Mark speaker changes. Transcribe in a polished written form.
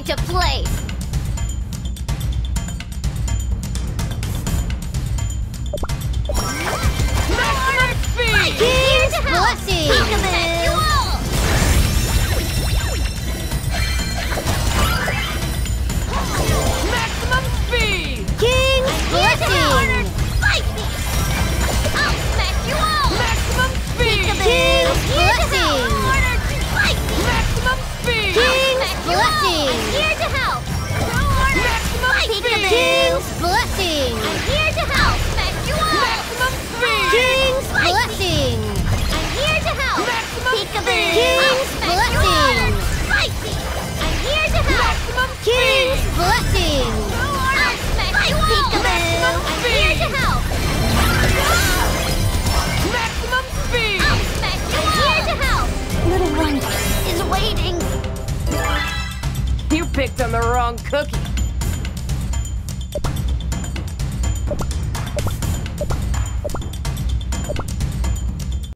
Speaker 1: to place.
Speaker 2: Maximum speed!
Speaker 1: King's blessing!
Speaker 2: Maximum speed!
Speaker 1: King's blessing!
Speaker 2: Maximum speed!
Speaker 1: King's blessing!
Speaker 2: Maximum speed!
Speaker 1: King's blessing!
Speaker 2: Maximum speed!
Speaker 1: King's blessing!
Speaker 2: Maximum speed!
Speaker 1: King's blessing!
Speaker 2: Maximum speed!
Speaker 1: King's blessing!
Speaker 2: Maximum
Speaker 1: King's
Speaker 2: speed!
Speaker 1: blessing!
Speaker 2: Maximum speed!
Speaker 1: Little one is waiting.
Speaker 2: You picked on the wrong cookie.